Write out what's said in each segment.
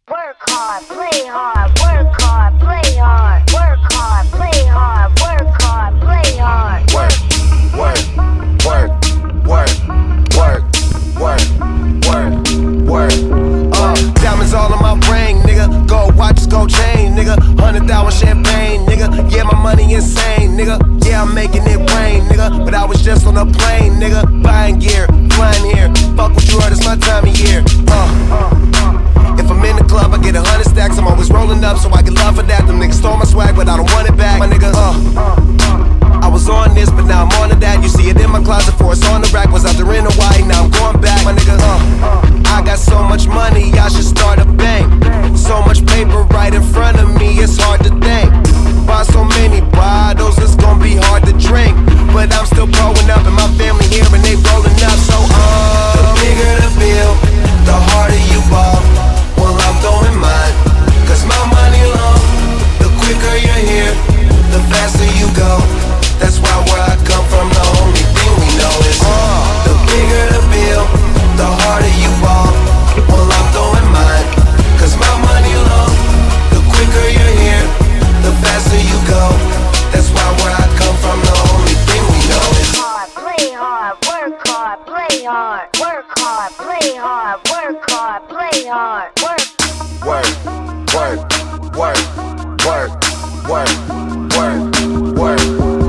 Work hard, play hard, work hard, play hard, work hard, play hard, work hard, play hard. Work, work, work, work, work, work, work, work. Diamonds all on my ring, nigga. Gold watches, gold chain, nigga. 100,000 champagne, nigga. Yeah, my money insane, nigga. Yeah, I'm making it rain, nigga. But I was just on a plane, nigga. Buying gear, flying here. Fuck what you heard, it's my time of year. If I'm in the club, I get 100 stacks. I'm always rolling up, so I get love for that. Them niggas stole my swag, but I don't want it back. My nigga, I was on this, but now I'm on to that. You see it in my closet, for it's on the rack. Was out there in Hawaii, now I'm going back. My nigga, I got so much money, I should start a bank. So much paper right in front of me, it's hard to think. Buy so many bottles, it's gonna be hard to drink. But I'm still growing up, and my family here, and they rolling up. So, the bigger the bill, the harder you ball. Well, I'm throwing mine, cause my money long. The quicker you're here, the faster you go. That's why where I come from, the only thing we know is the bigger the bill, the harder you ball. Well, I'm throwing mine, cause my money long. The quicker you're here, the faster you go. That's why where I come from, the only thing we know is Play hard, work hard, play hard, work hard, play hard, work hard, play hard, work. Work, work, work, work, work, work, work.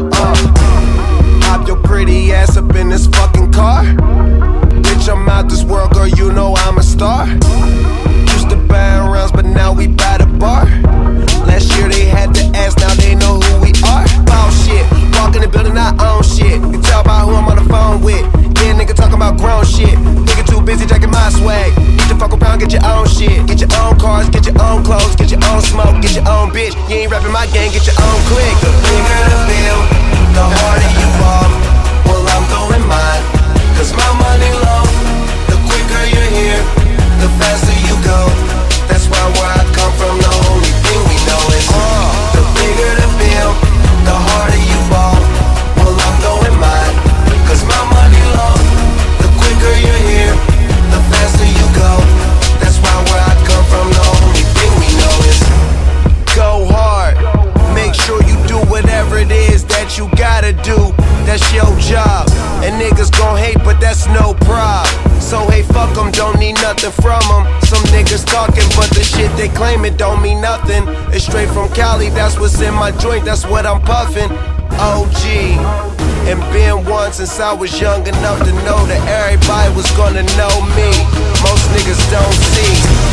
Hop your pretty ass up in this fucking car. Bitch, I'm out this world, girl, you know I'm a star. Used to buy rounds, but now we buy the bar. Last year they had to ask, now they know who we are. Ball shit, walk in the building, I own shit. You can tell by who I'm on the phone with. Yeah, nigga talking about grown shit. Nigga too busy jacking my swag. Need to fuck around, get your own shit. Get your own cars, get your own clothes, get your own smoke, get your own bitch. You ain't rapping my gang, get your own clique. The bigger the bill, the harder you fall. Well, I'm throwing mine, cause my money long. The quicker you're here, the faster you go. That's why where I come from, the only thing we know is the bigger the bill, the harder you ball. Well, I'm throwing mine, cause my money long. The quicker you're here, the faster you go. That's why where I come from, the only thing we know is go hard. Make sure you do whatever it is that you gotta do. That's your job. And niggas gon' hate, but that's no prob. So hey, fuck them, don't need nothing from them. Some niggas talking, but the shit they claim it don't mean nothing. It's straight from Cali, that's what's in my joint, that's what I'm puffin'. OG, and been one since I was young enough to know that everybody was gonna know me. Most niggas don't see